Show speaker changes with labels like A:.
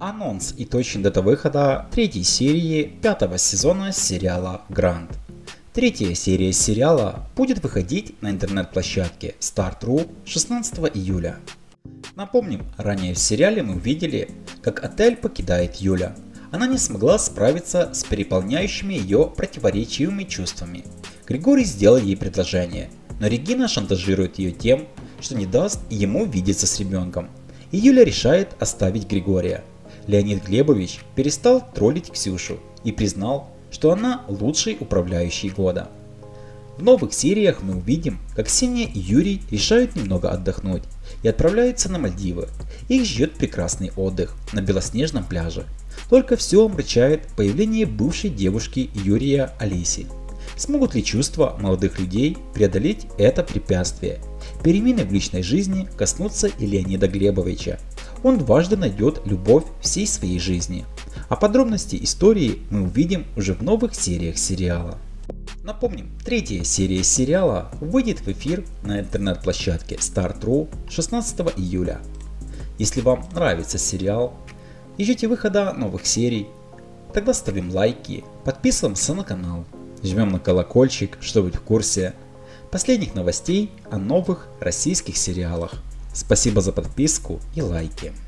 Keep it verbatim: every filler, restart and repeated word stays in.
A: Анонс и точная дата выхода третьей серии пятого сезона сериала Гранд. Третья серия сериала будет выходить на интернет-площадке старт точка ру шестнадцатого июля. Напомним, ранее в сериале мы увидели, как Отель покидает Юля. Она не смогла справиться с переполняющими ее противоречивыми чувствами. Григорий сделал ей предложение, но Регина шантажирует ее тем, что не даст ему видеться с ребенком. И Юля решает оставить Григория. Леонид Глебович перестал троллить Ксюшу и признал, что она лучший управляющий года. В новых сериях мы увидим, как Ксения и Юрий решают немного отдохнуть и отправляются на Мальдивы. Их ждет прекрасный отдых на белоснежном пляже. Только все омрачает появление бывшей девушки Юрия Олеси. Смогут ли чувства молодых людей преодолеть это препятствие? Перемены в личной жизни коснутся и Леонида Глебовича. Он дважды найдет любовь всей своей жизни. А подробности истории мы увидим уже в новых сериях сериала. Напомним, третья серия сериала выйдет в эфир на интернет-площадке старт точка ру шестнадцатого июля. Если вам нравится сериал и ждете выхода новых серий, тогда ставим лайки, подписываемся на канал, жмем на колокольчик, чтобы быть в курсе последних новостей о новых российских сериалах. Спасибо за подписку и лайки.